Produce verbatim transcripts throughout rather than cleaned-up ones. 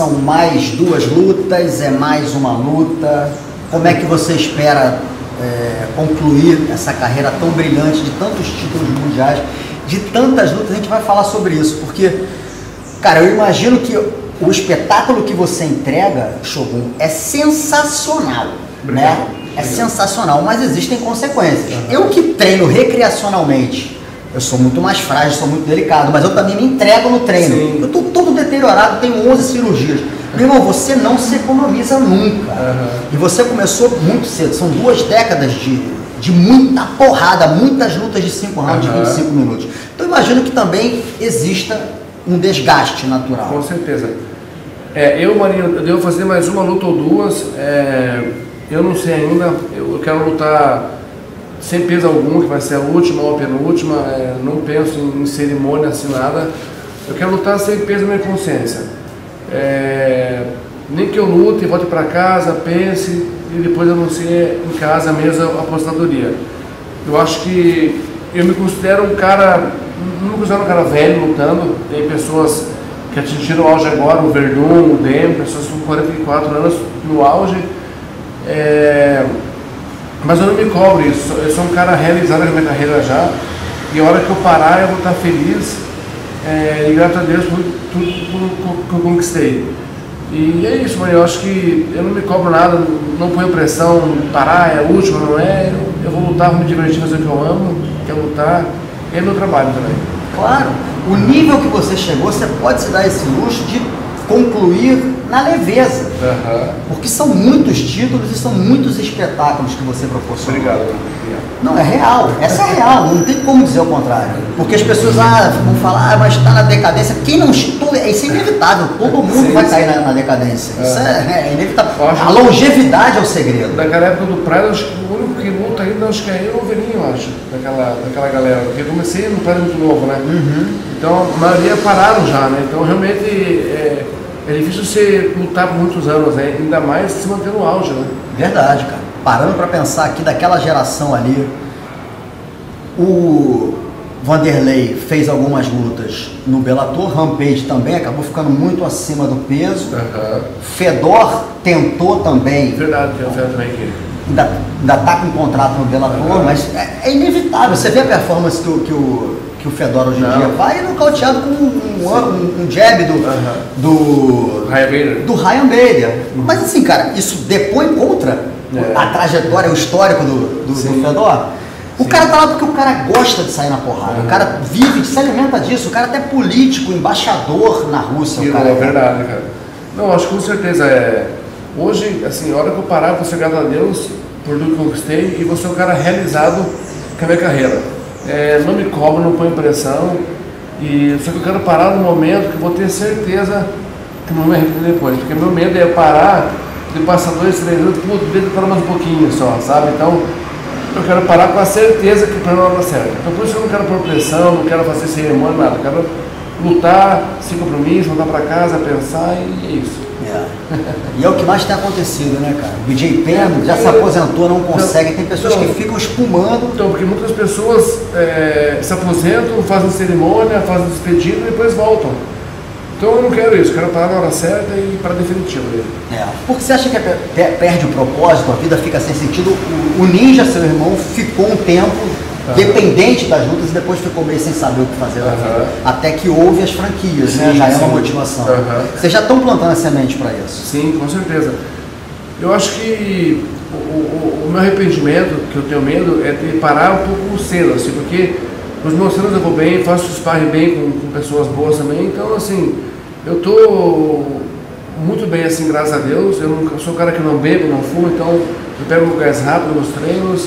são mais duas lutas, é mais uma luta? Como é que você espera é, concluir essa carreira tão brilhante de tantos títulos mundiais, de tantas lutas? A gente vai falar sobre isso, porque, cara, eu imagino que o espetáculo que você entrega, Shogun, é sensacional, Obrigado. né? É sensacional, mas existem consequências. Uhum. Eu que treino recreacionalmente, eu sou muito mais frágil, sou muito delicado, mas eu também me entrego no treino. Sim. Eu tô todo deteriorado, tenho onze cirurgias. Meu irmão, você não se economiza nunca. Uhum. E você começou muito cedo, são duas décadas de, de muita porrada, muitas lutas de cinco rounds, uhum. de vinte e cinco minutos. Então eu imagino que também exista um desgaste natural. Com certeza. É, eu, Marinho, eu devo fazer mais uma luta ou duas. É, eu não sei ainda, eu quero lutar sem peso algum, que vai ser a última ou a penúltima. É, não penso em, em cerimônia assim nada. Eu quero lutar sem peso na minha consciência. É, nem que eu lute, volte para casa, pense e depois anuncie em casa mesmo a aposentadoria. Eu acho que eu me considero um cara, não me considero um cara velho lutando. Tem pessoas que atingiram o auge agora, o Verdun, o Demi, pessoas com quarenta e quatro anos no auge. É, mas eu não me cobro isso, eu sou um cara realizado na minha carreira já, e a hora que eu parar eu vou estar feliz, é, e graças a Deus por tudo que eu conquistei. E é isso, mano, eu acho que eu não me cobro nada, não ponho pressão, parar é a última, não é, eu, eu vou lutar, vou me divertir, fazer o que eu amo, que é lutar, e é meu trabalho também. Claro, o nível que você chegou, você pode se dar esse luxo de concluir na leveza, uhum. porque são muitos títulos e são muitos espetáculos que você proporciona. Obrigado. Não, é real, essa é real, não tem como dizer o contrário. Porque as pessoas ah, vão falar, ah, mas está na decadência. Quem não estou, isso é inevitável, todo mundo sim, vai sim. cair na, na decadência. É. Isso é, é inevitável. A longevidade é o segredo. Daquela época do Pride, acho que o único que luta ainda, acho que é eu ou o Verinho, eu acho, daquela, daquela galera. Porque eu comecei no Pride muito novo, né? Uhum. Então a maioria pararam já, né? Então realmente é, é difícil você lutar por muitos anos, né? Ainda mais se manter no auge, né? Verdade, cara. Parando para pensar aqui daquela geração ali, o Vanderlei fez algumas lutas no Bellator, Rampage também, acabou ficando muito acima do peso. Uhum. Fedor tentou também. Verdade, tem o Fedor também aqui. Ainda, ainda tá com contrato no Bellator, uhum. mas é, é inevitável. Você vê a performance que o, que o, que o Fedor hoje em Não. dia vai nocauteado com um, um, um jab do, uhum. do Ryan Bader. Do Ryan Bader. Uhum. Mas assim, cara, isso depõe contra é. a trajetória, o histórico do, do, do Fedor. O Sim. cara tá lá porque o cara gosta de sair na porrada, uhum. o cara vive, se alimenta disso, o cara até político, embaixador na Rússia. O cara é verdade, cara. Não, acho que com certeza é. Hoje, assim, a hora que eu parar, vou ser grato a Deus por tudo que eu conquistei e vou ser um cara realizado com a minha carreira. É, não me cobro, não ponho pressão, e só que eu quero parar no momento que eu vou ter certeza que não me arrepender depois, porque meu medo é parar, de passar dois, três anos, pô, devia parar mais um pouquinho só, sabe? Então, eu quero parar com a certeza que o plano não dá certo. Então, por isso eu não quero pôr pressão, não quero fazer cerimônia, nada. Eu quero lutar, sem compromisso, voltar para casa, pensar e é isso. É. E é o que mais tem acontecido, né, cara? O B J Penn já se aposentou, não consegue. Tem pessoas então, que ficam espumando. Então, porque muitas pessoas é, se aposentam, fazem cerimônia, fazem despedida e depois voltam. Então eu não quero isso, quero parar na hora certa e para definitivo. É. Porque você acha que perde o propósito, a vida fica sem sentido? O Ninja, seu irmão, ficou um tempo uhum. dependente das lutas e depois ficou meio sem saber o que fazer da vida. Uhum. Até que houve as franquias, sim, né? Já sim. é uma motivação. Uhum. Vocês já estão plantando a semente para isso? Sim, com certeza. Eu acho que o, o, o meu arrependimento, que eu tenho medo, é de parar um pouco cedo, assim, porque os meus treinos eu vou bem, faço sparring bem com, com pessoas boas também, então assim, eu tô muito bem assim, graças a Deus. Eu, não, eu sou um cara que não bebo, não fumo, então eu pego gás rápido nos treinos.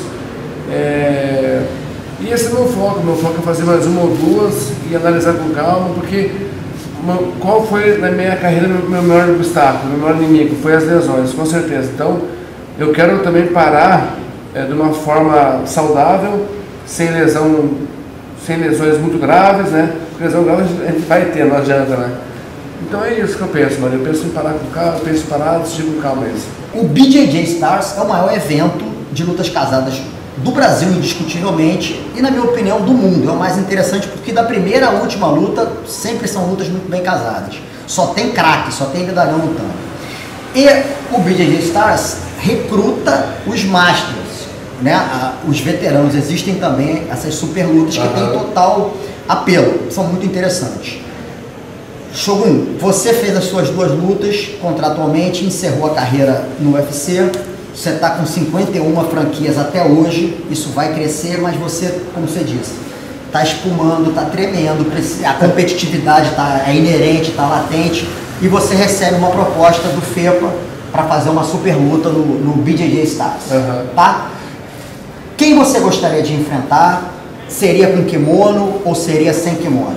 É, e esse é o meu foco, meu foco é fazer mais uma ou duas e analisar com calma, porque qual foi na minha carreira o meu maior obstáculo, o meu maior inimigo? Foi as lesões, com certeza. Então eu quero também parar é, de uma forma saudável, sem lesão, sem lesões muito graves, né? Porque lesão grave a gente vai ter, não adianta, né? Então é isso que eu penso, mano. Eu penso em parar com calma, eu penso em parar, decidir com calma isso. O B J J Stars é o maior evento de lutas casadas do Brasil, indiscutivelmente, e na minha opinião do mundo. É o mais interessante porque da primeira à última luta sempre são lutas muito bem casadas. Só tem craque, só tem medalhão lutando. E o B J J Stars recruta os masters, né? Os veteranos. Existem também essas super lutas que uhum. têm total apelo, são muito interessantes. Shogun, você fez as suas duas lutas contratualmente, encerrou a carreira no U F C, você está com cinquenta e uma franquias até hoje, isso vai crescer, mas você, como você disse, está espumando, está tremendo, a competitividade tá, é inerente, está latente, e você recebe uma proposta do FEPA para fazer uma super luta no, no B J J Stars, uhum. tá? Quem você gostaria de enfrentar? Seria com kimono ou seria sem kimono?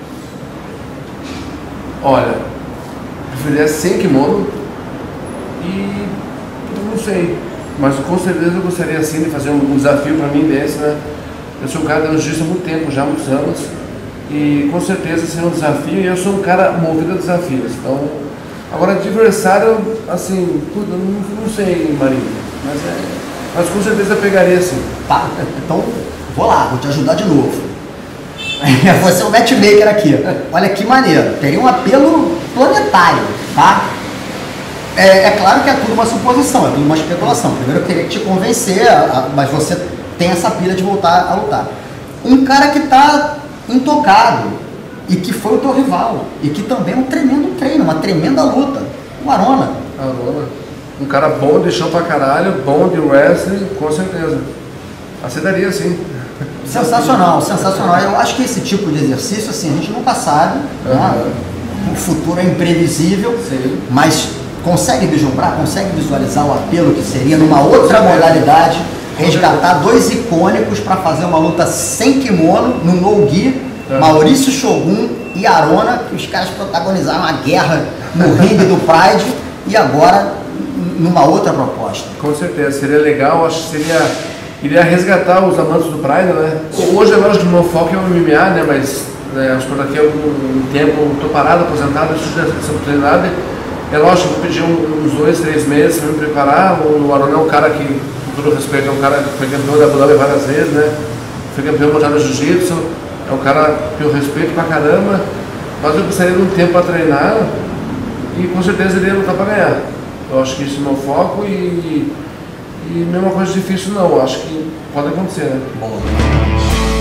Olha, preferiria sem kimono e não sei, mas com certeza eu gostaria sim de fazer um desafio para mim desse, né? Eu sou um cara da justiça há muito tempo, já há muitos anos, e com certeza seria um desafio, e eu sou um cara movido a desafios. Então, agora adversário, assim, não, não sei, Marinho, mas, é, mas com certeza eu pegaria sim. Tá, então vou lá, vou te ajudar de novo. Você é o matchmaker aqui. Olha que maneiro, teria um apelo planetário, tá? É, é claro que é tudo uma suposição, é tudo uma especulação. Primeiro eu teria que te convencer, a, a, mas você tem essa pilha de voltar a lutar. Um cara que está intocado e que foi o teu rival e que também é um tremendo treino, uma tremenda luta. O Arona. Arona. Um cara bom de chão pra caralho, bom de wrestling, com certeza. Aceitaria sim. Sensacional, sensacional. Eu acho que esse tipo de exercício, assim, a gente nunca sabe, uhum. né? O futuro é imprevisível, sim. Mas consegue vislumbrar, consegue visualizar o apelo que seria numa outra modalidade, resgatar dois icônicos para fazer uma luta sem kimono, no no-gi, é. Maurício Shogun e Arona, que os caras protagonizaram a guerra no ringue do Pride, e agora numa outra proposta. Com certeza, seria legal, acho que seria, iria resgatar os amantes do Pride, né? Hoje é lógico que o meu foco é o M M A, né? Mas né, acho que por daqui a algum tempo estou parado, aposentado, estudo essa oportunidade. É lógico que eu pedi uns dois, três meses para me preparar. O Arona é um cara que, com todo respeito, é um cara que foi campeão da Abu Dhabi várias vezes, né? Foi campeão mundial de jiu-jitsu, é um cara que eu respeito pra caramba, mas eu precisaria de um tempo para treinar e com certeza iria lutar para ganhar. Eu acho que isso é o meu foco e, e mesma coisa difícil não, eu acho que pode acontecer, né? Bom.